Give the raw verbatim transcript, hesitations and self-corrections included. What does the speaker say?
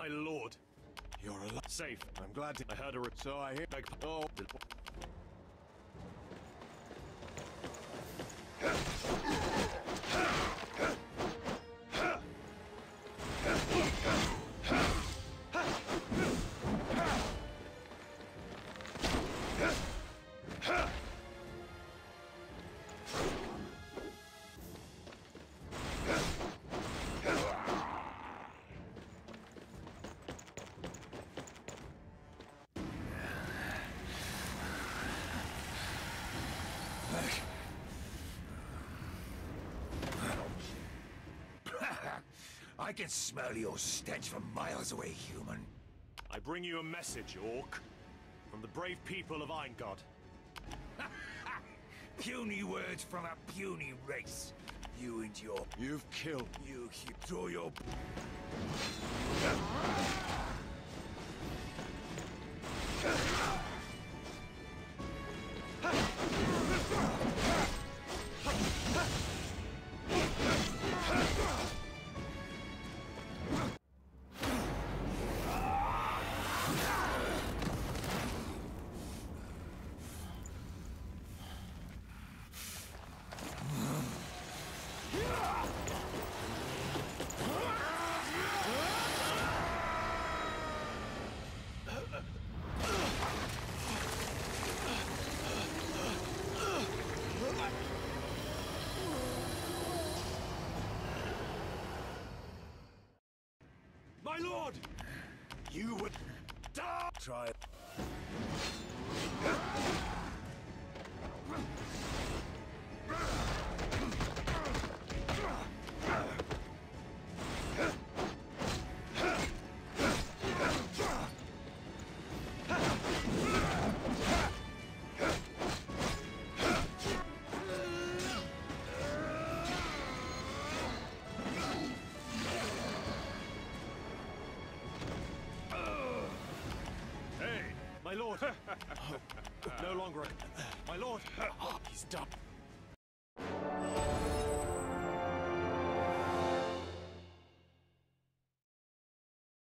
My lord. You're alive. Safe. I'm glad to. I heard a re- So I hear. Beg Oh. I can smell your stench from miles away, human. I bring you a message, Orc. From the brave people of Eingod. Puny words from a puny race. You and your... You've killed. You, you draw your... My lord! You would... die. Try it. Hey, my lord! No longer. My lord! He's done.